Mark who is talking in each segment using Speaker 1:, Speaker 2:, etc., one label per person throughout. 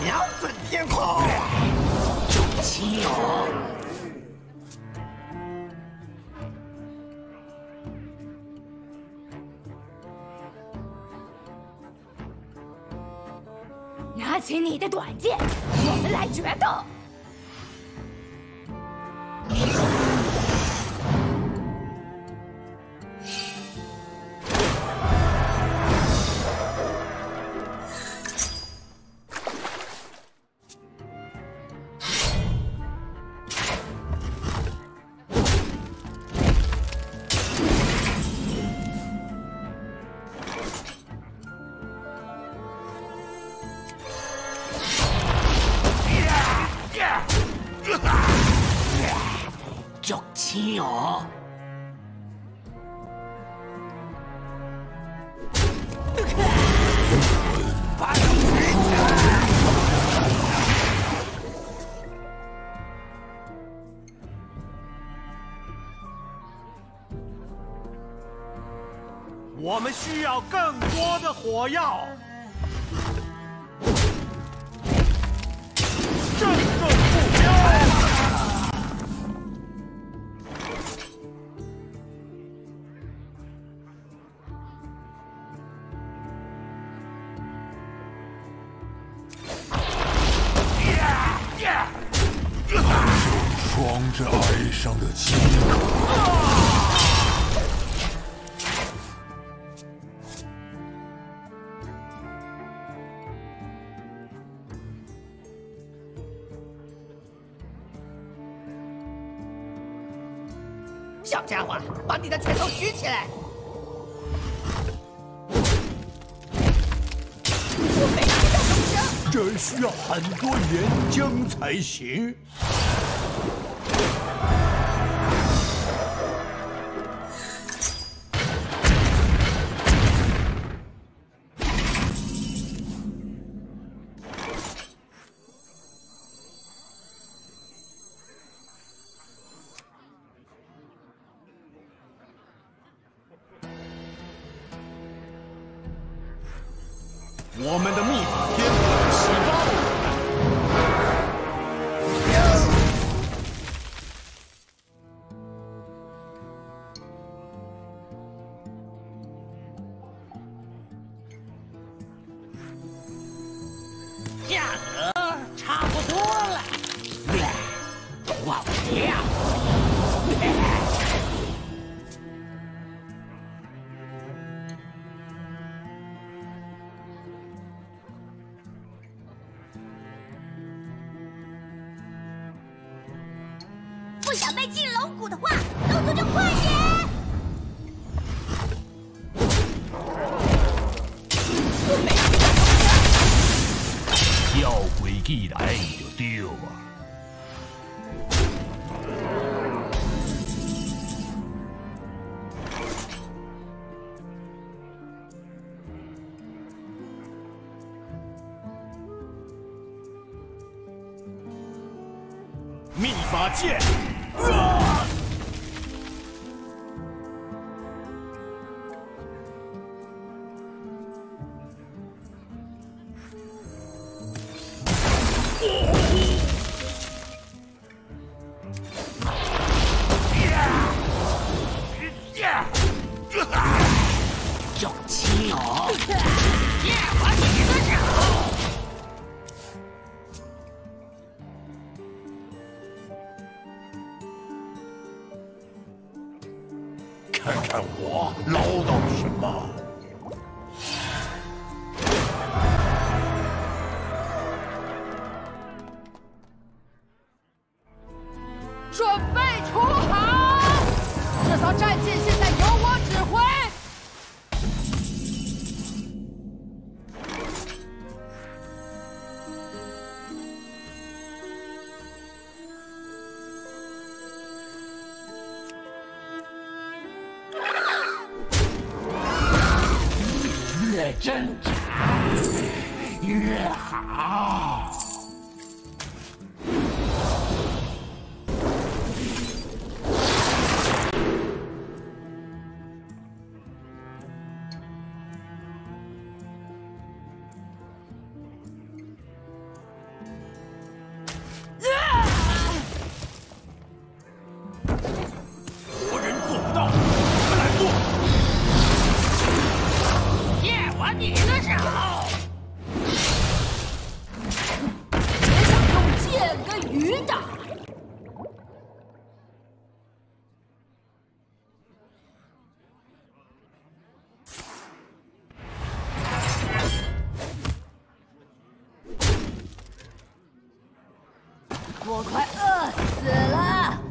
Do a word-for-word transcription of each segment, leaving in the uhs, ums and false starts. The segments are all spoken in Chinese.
Speaker 1: 瞄准天空，
Speaker 2: 中七哦。
Speaker 3: 拿起你的短剑，我们来决斗。
Speaker 2: 中七哦。
Speaker 1: 我们需要更多的火药。正中目标。
Speaker 4: 装着哀伤的躯壳。
Speaker 5: 小家伙，把你的拳头举起来！我没听到钟声。
Speaker 4: 这需要很多岩浆才行。
Speaker 1: 我们的秘法天赋启发了
Speaker 2: 价格差不多了。忘掉。
Speaker 3: 不想被进龙骨的话，动作就快点！
Speaker 5: 我没听到钟声。
Speaker 4: 照规矩来就对啊。
Speaker 1: 秘法剑。啊
Speaker 2: 中七哦！耶，我你的手。
Speaker 4: 看看我捞到什么！
Speaker 5: 准备出航！这艘战舰现在由我指挥。
Speaker 2: 越挣扎越好。
Speaker 5: 我快饿死了！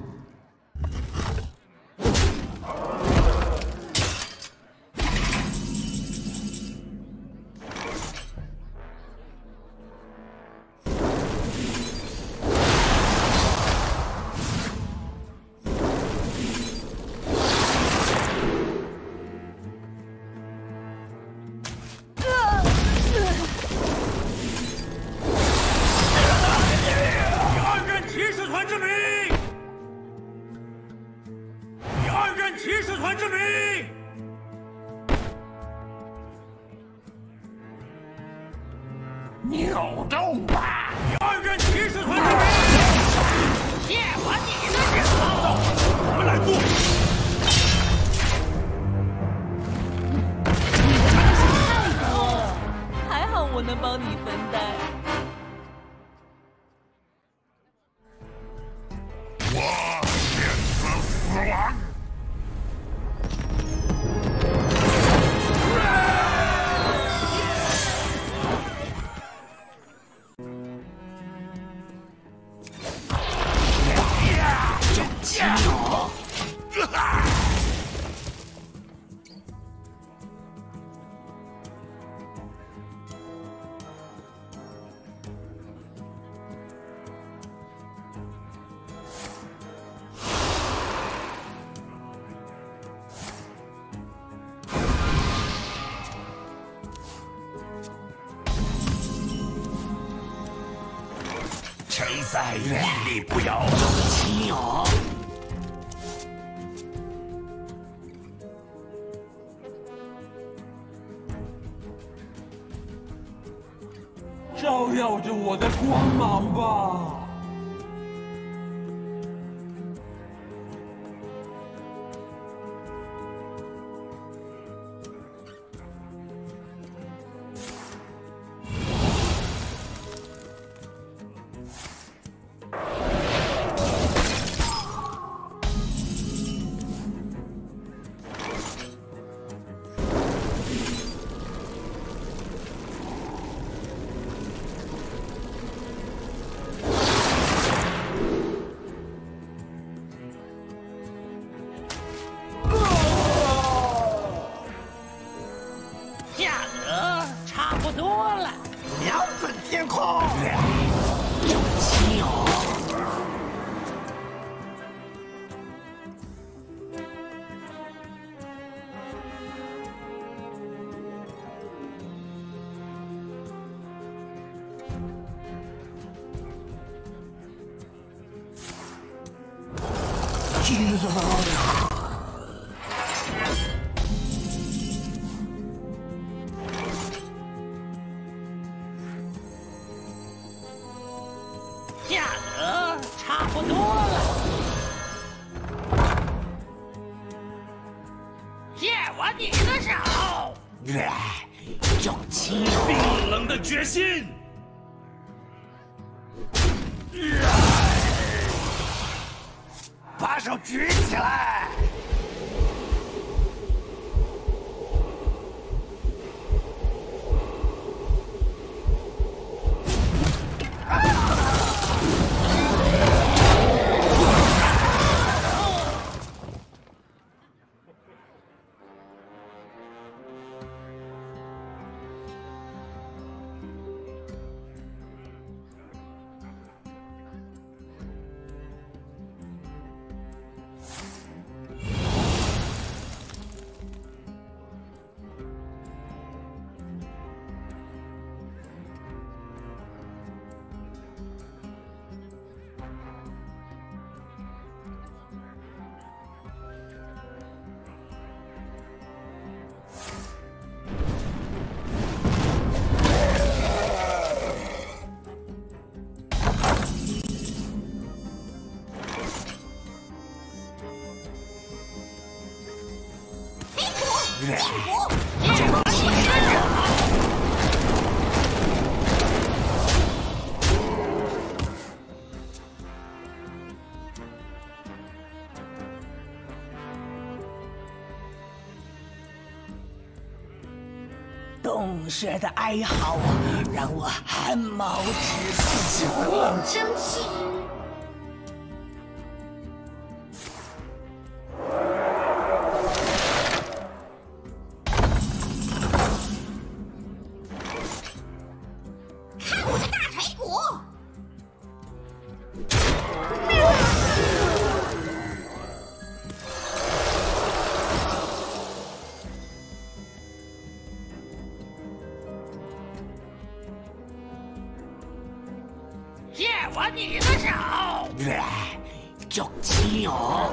Speaker 4: 扭动吧！
Speaker 1: 二人骑士团之名，
Speaker 2: 夜晚你的时候，
Speaker 1: 我们来做。
Speaker 6: 太多了，还好我能帮你分担。
Speaker 4: 我选择死亡。承载屹立不摇，
Speaker 2: 亲友。
Speaker 1: 照耀着我的光芒吧。
Speaker 2: 价格差不多了，
Speaker 4: 瞄准天空。
Speaker 2: 有亲友。价格差不多了，夜晚你的手，有亲友。
Speaker 1: 冰冷的决心。
Speaker 4: 把手举起来！
Speaker 2: 洞穴的哀嚎让我汗毛直竖。
Speaker 3: 生气。
Speaker 2: 还你的手！
Speaker 1: 就亲哦。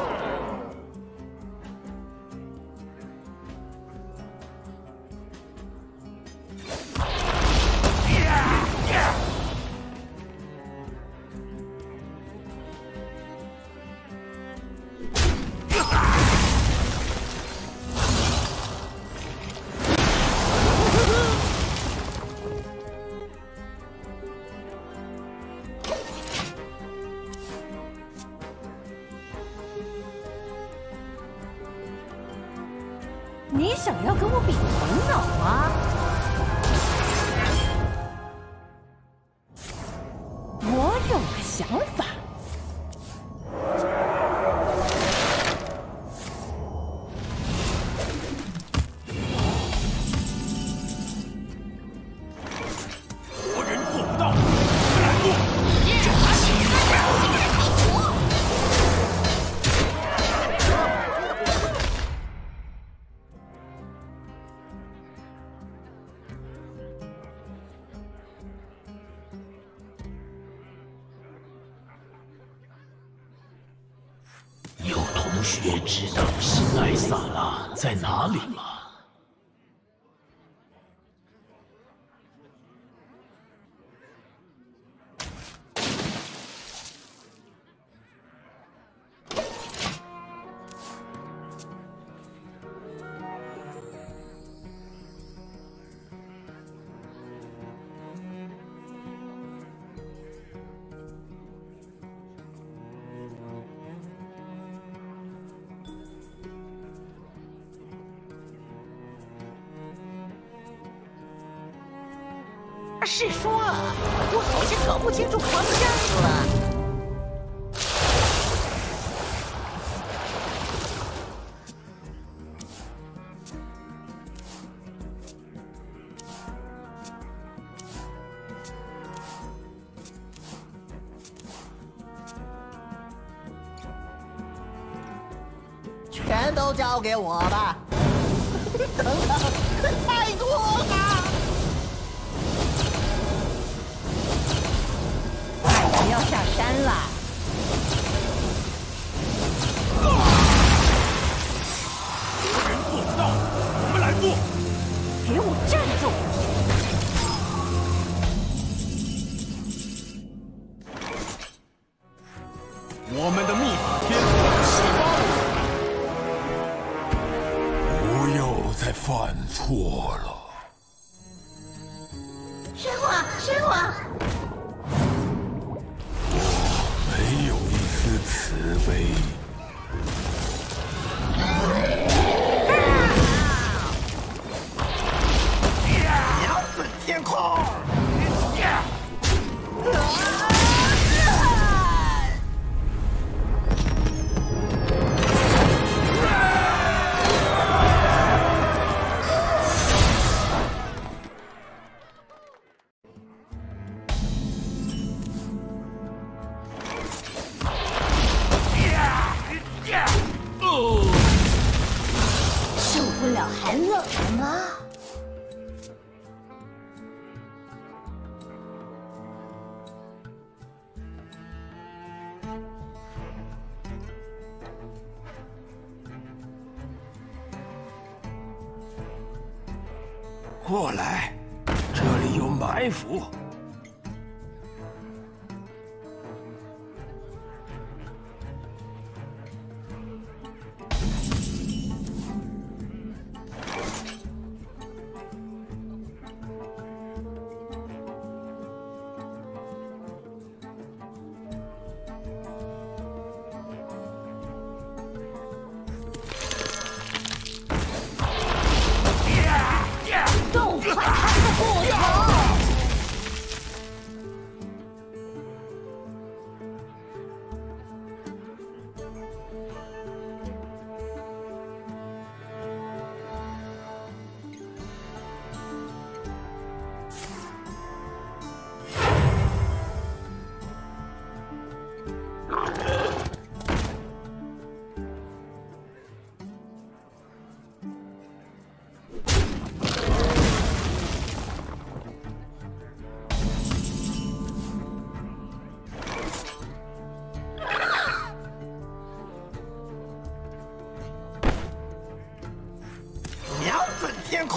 Speaker 7: 你想要跟我比头脑啊？我有个想法。
Speaker 1: 活人做不到，我们来做。
Speaker 2: 有同学知道新艾萨拉在哪里吗？
Speaker 7: 是说，我好像搞不清楚方向了。全都交给我吧。等等，太多了。 要下山了！
Speaker 1: 人做不到，我们来做！
Speaker 7: 给我站住！
Speaker 1: 我们的秘法天
Speaker 4: 不要再犯错了。
Speaker 3: 神话，神话！
Speaker 4: 没有一丝慈悲。
Speaker 2: 咬准天空！
Speaker 3: 受不了寒冷了吗？
Speaker 4: 过来，这里有埋伏。
Speaker 3: 动快他的骨头！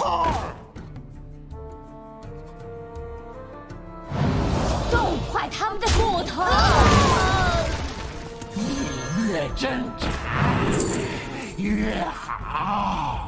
Speaker 3: 冻坏他们的骨头。
Speaker 2: 你越挣扎越好。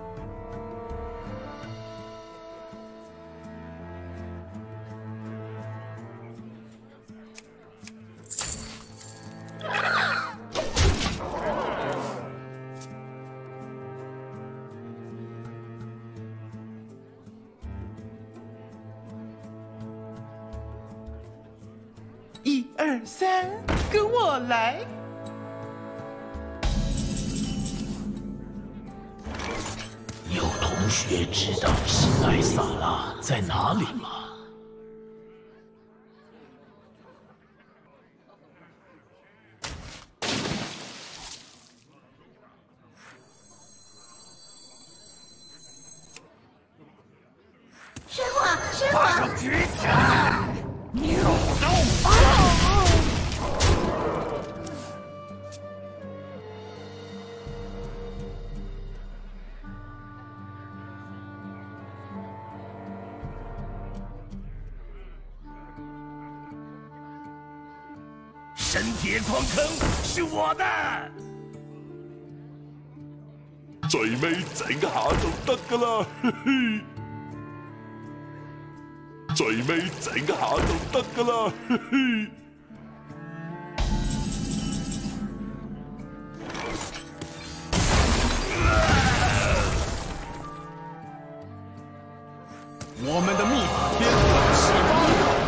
Speaker 8: 一二三，跟我来！
Speaker 2: 有同学知道史莱萨拉在哪里吗？
Speaker 3: 师傅，师傅，
Speaker 2: 把手举起来，扭动吧！ 神铁矿坑是我的，
Speaker 4: 最尾整下就得噶啦，嘿嘿。最尾整下就得噶啦，嘿嘿。
Speaker 1: 我们的秘法天粉释放。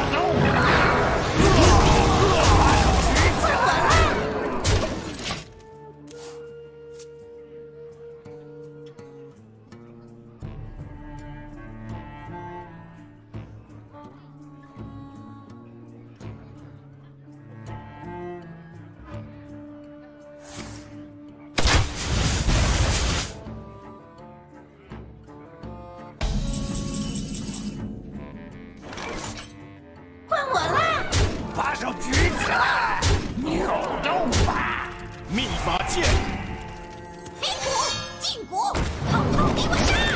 Speaker 2: 把手举起来，扭动吧！
Speaker 1: 秘法剑，
Speaker 3: 冰骨、禁骨，统统给我杀！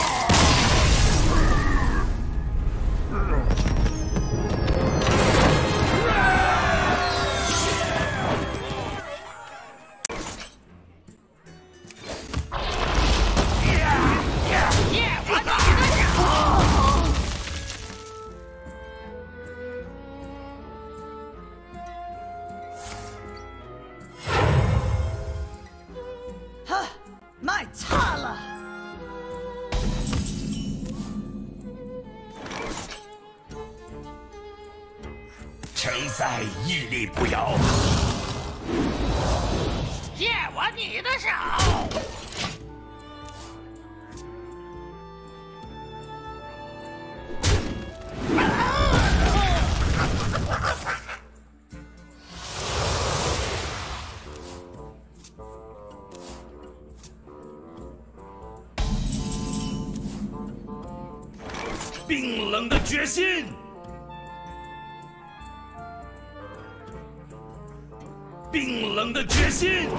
Speaker 7: 卖差了！
Speaker 2: 承载屹立不摇，借我你的手。冰冷的决心，冰冷的决心。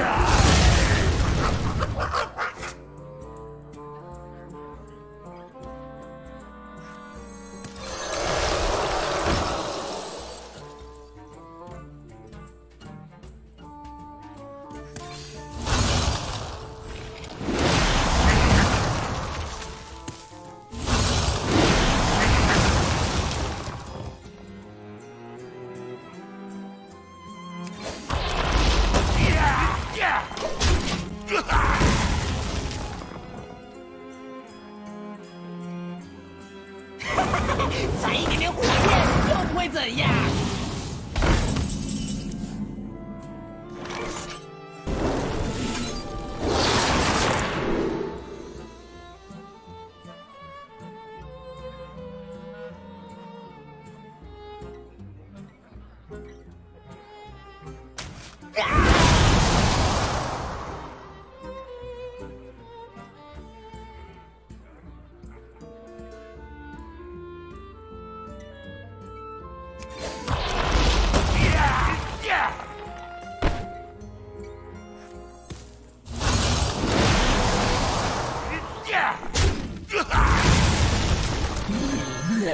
Speaker 7: 再一点点火焰又会怎样？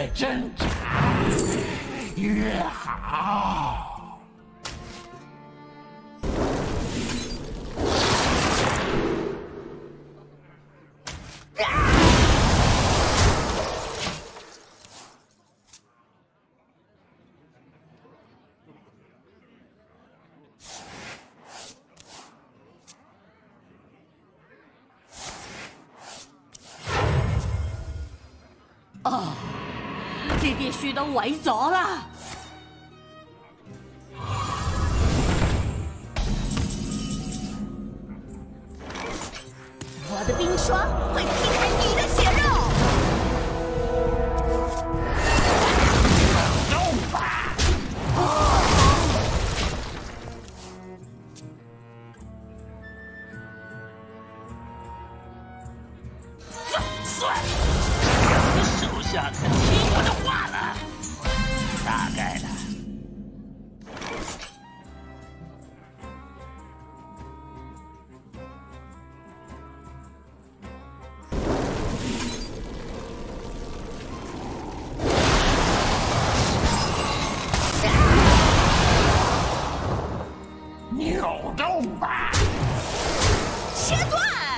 Speaker 2: 越挣扎越好。
Speaker 3: 哦，你必须都围咗啦！我的冰霜会劈开你的血肉。
Speaker 2: 动吧！总算。 手下肯听我的话了，大概了。扭动吧，
Speaker 3: 切断。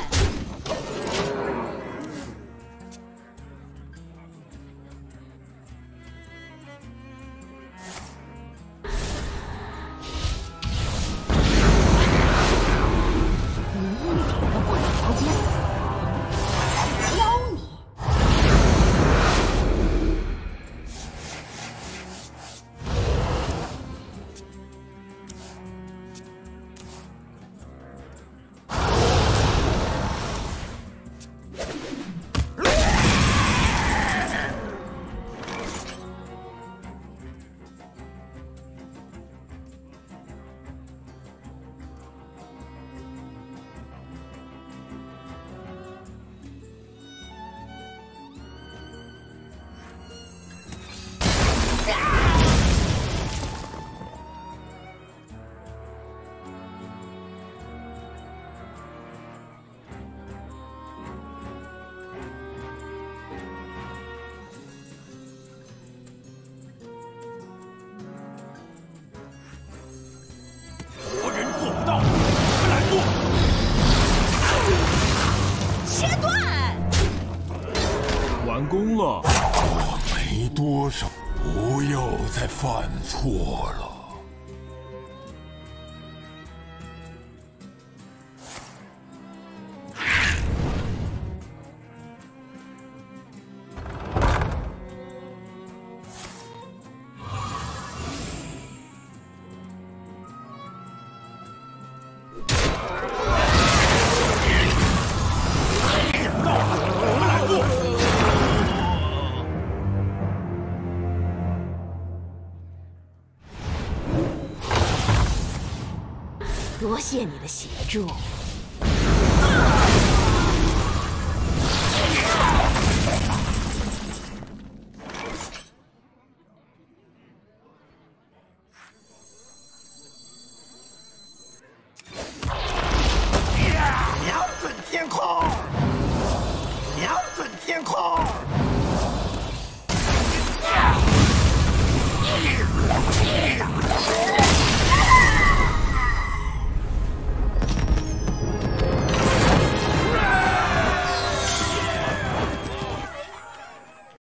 Speaker 1: 活人做不到，我们来做。
Speaker 3: 切断。
Speaker 1: 完工了。
Speaker 4: 没多少，不要再犯错了。
Speaker 3: 多谢你的协助。